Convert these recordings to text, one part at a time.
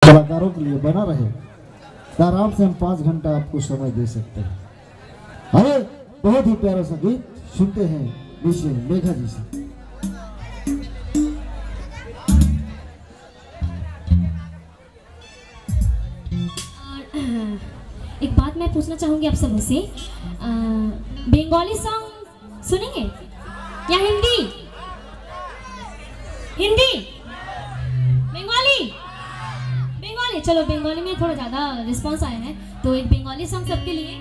कलाकारों के लिए बना रहे तो आराम से हम 5 घंटा आपको समय दे सकते हैं। अरे बहुत ही प्यारा सा गीत सुनते हैं नीचे मेघा जी से। एक बात मैं पूछना चाहूंगी आप सबसे से, बंगाली सॉन्ग सुनेंगे या हिंदी? हिंदी, बंगाली, बंगाली। चलो बंगाली में थोड़ा ज़्यादा रिस्पांस आया है तो एक बंगाली सॉन्ग सबके लिए।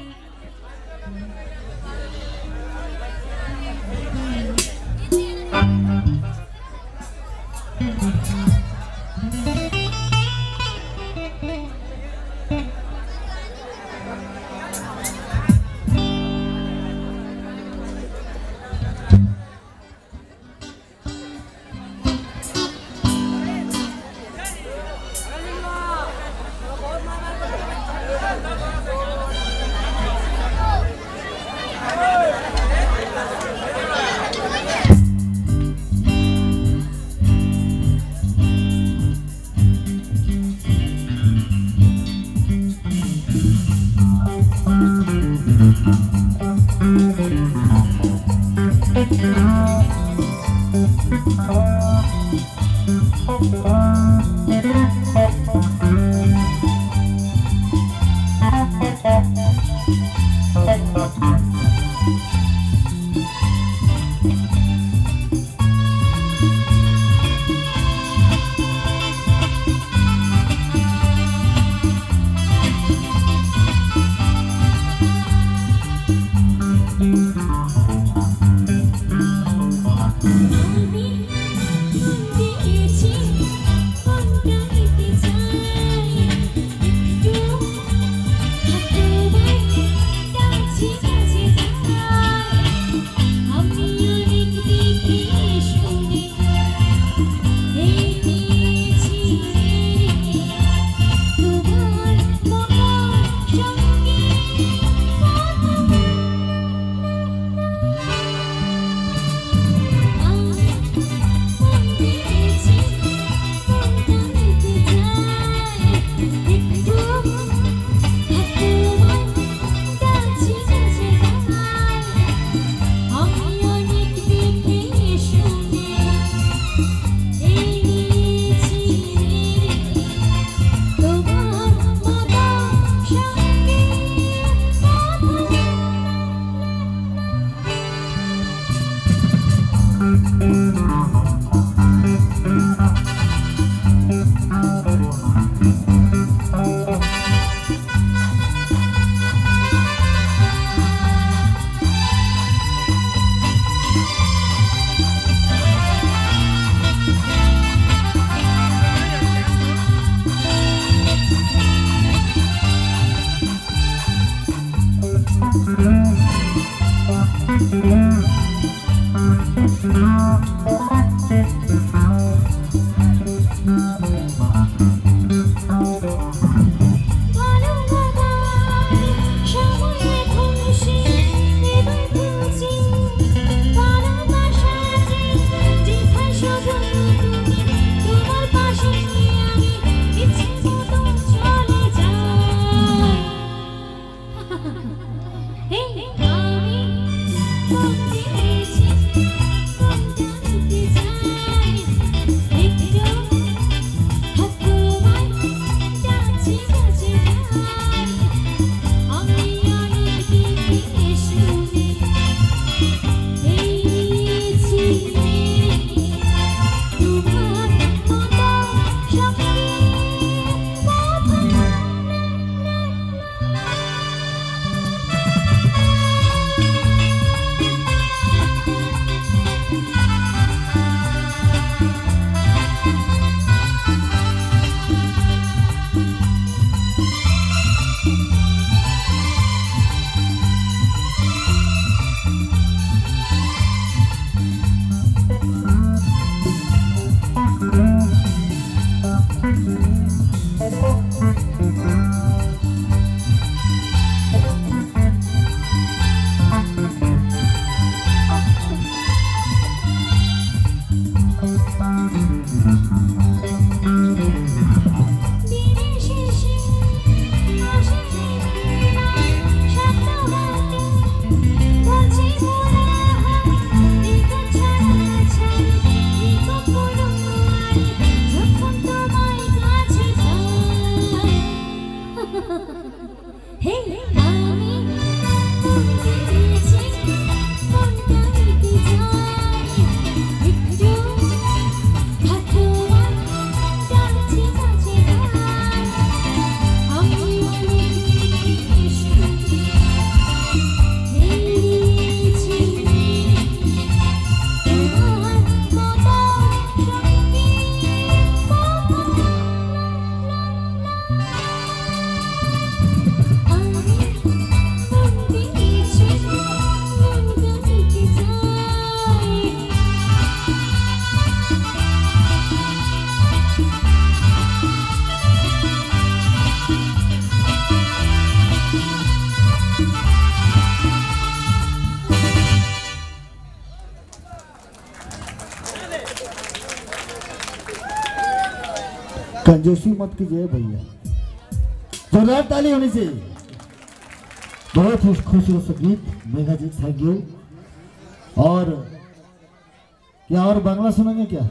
कंजूसी मत कीजिए भैया। जोरदार ताली होनी चाहिए। बहुत ही खूबसूरत संगीत मेघा जी, थैंक यू। और क्या और बांग्ला सुनेंगे क्या?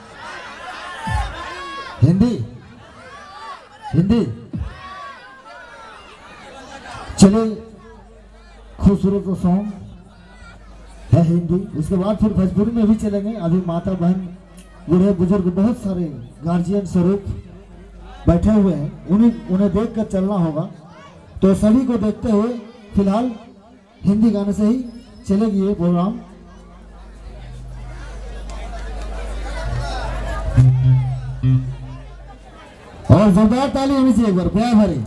हिंदी? हिंदी चलिए, खूबसूरत सॉन्ग है हिंदी। उसके बाद फिर भोजपुरी में भी चलेंगे। अभी माता बहन बूढ़े बुजुर्ग बहुत सारे गार्जियन स्वरूप बैठे हुए हैं, उन्हें देख कर चलना होगा। तो सभी को देखते हुए फिलहाल हिंदी गाने से ही चलेगी ये प्रोग्राम। और जोरदार ताली होनी चाहिए एक बार प्यार भरी।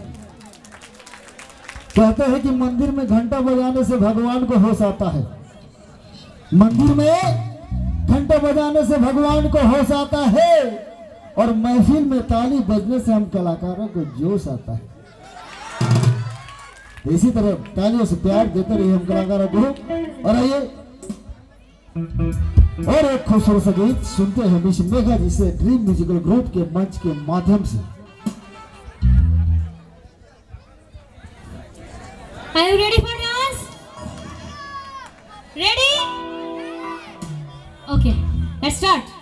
कहते हैं कि मंदिर में घंटा बजाने से भगवान को होश आता है। मंदिर में घंटा बजाने से भगवान को होश आता है, और महफिल में ताली बजने से हम कलाकारों को जोश आता है। इसी तरह तालियों से प्यार देते रहिए हम कलाकारों को। और आइए और एक खूबसूरत सा गीत सुनते हैं मिस मेघा जी से, ड्रीम म्यूजिकल ग्रुप के मंच के माध्यम से। Are you ready for dance? Ready? Okay, let's start.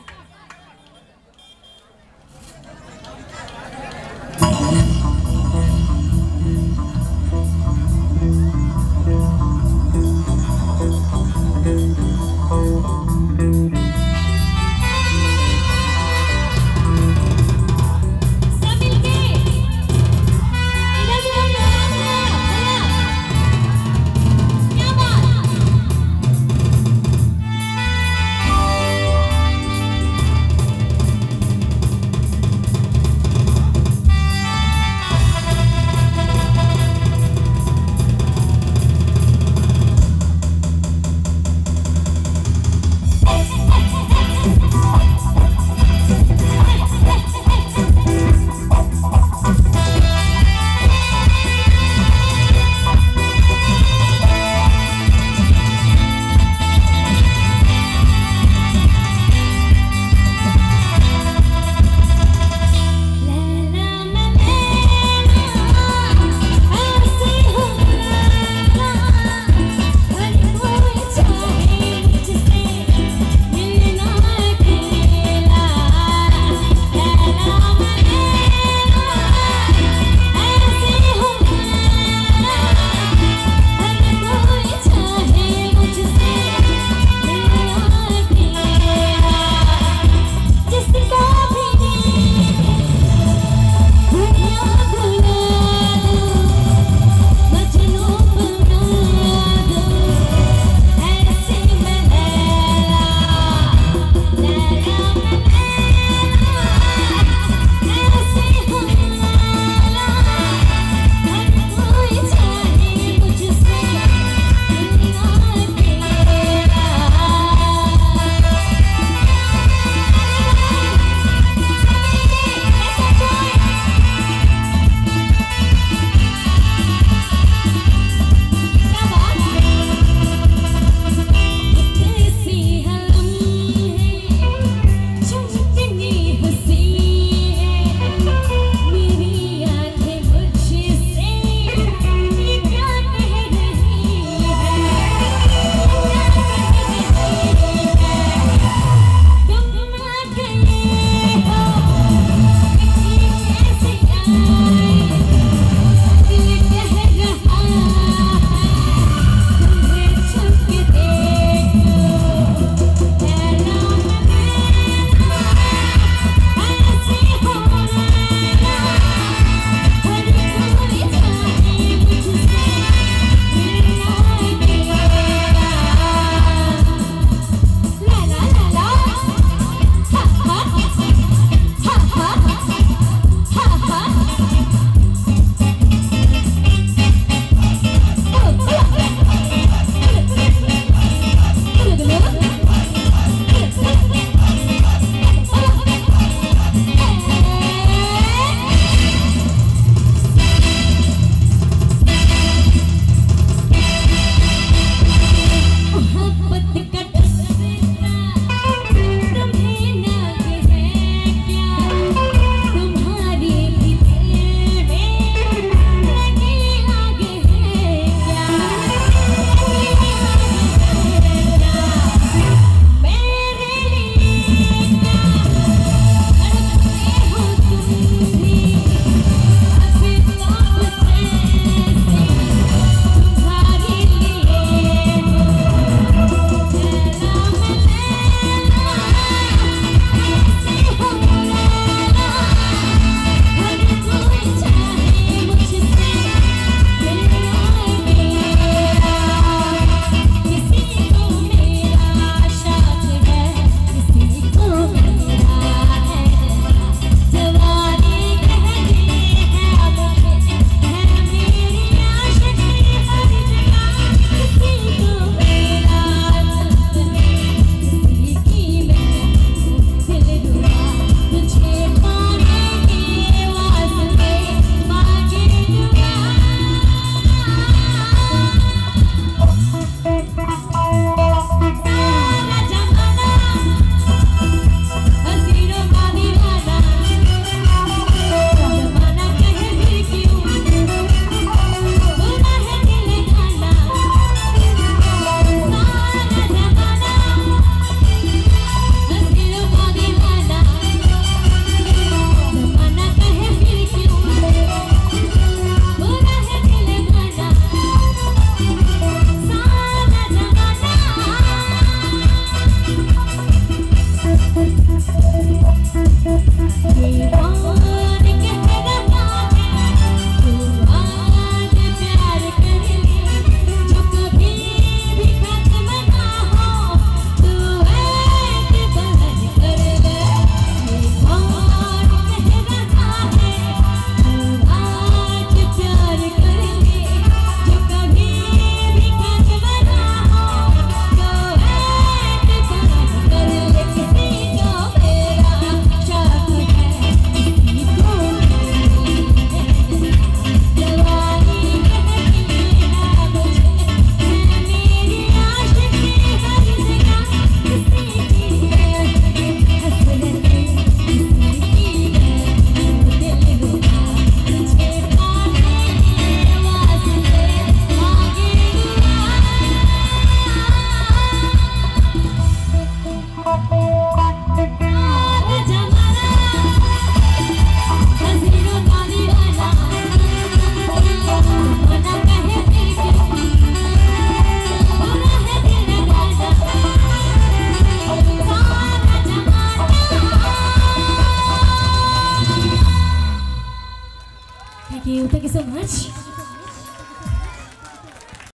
Thank you so much.